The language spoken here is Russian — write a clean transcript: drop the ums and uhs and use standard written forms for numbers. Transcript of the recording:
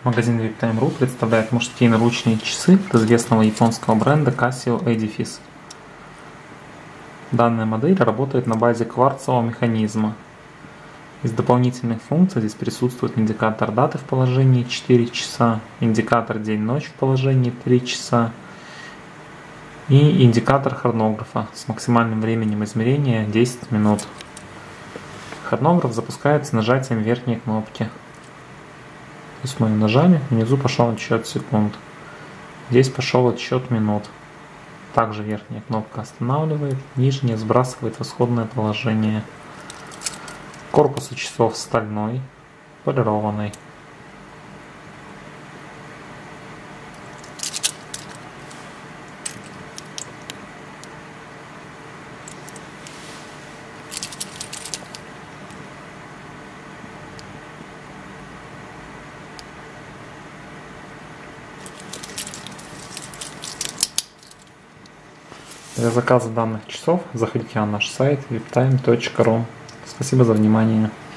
Магазин VIPTime.ru представляет мужские наручные часы от известного японского бренда Casio Edifice. Данная модель работает на базе кварцевого механизма. Из дополнительных функций здесь присутствует индикатор даты в положении 4 часа, индикатор день-ночь в положении 3 часа и индикатор хронографа с максимальным временем измерения 10 минут. Хронограф запускается нажатием верхней кнопки. То есть мы ее нажали, внизу пошел отсчет секунд. Здесь пошел отсчет минут. Также верхняя кнопка останавливает, нижняя сбрасывает в исходное положение. Корпус у часов стальной, полированный. Для заказа данных часов заходите на наш сайт viptime.ru. Спасибо за внимание.